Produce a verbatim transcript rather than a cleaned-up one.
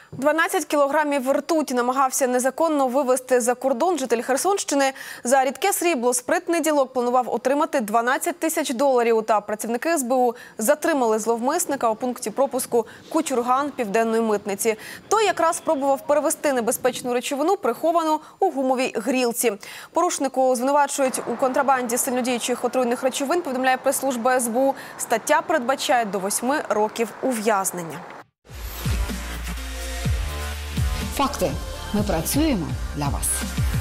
дванадцять кілограмів ртуті намагався незаконно вивезти за кордон житель Херсонщини. За рідке срібло спритний ділок планував отримати дванадцять тисяч доларів. Та працівники ес бе у затримали зловмисника у пункті пропуску Кучурган Південної митниці. Той якраз спробував перевезти небезпечну речовину, приховану у гумовій грілці. Порушнику звинувачують у контрабанді сильнодіючих отруйних речовин, повідомляє прес-служба ес бе у. Стаття передбачає до восьми років ув'язнення. Факти. Ми працюємо для вас.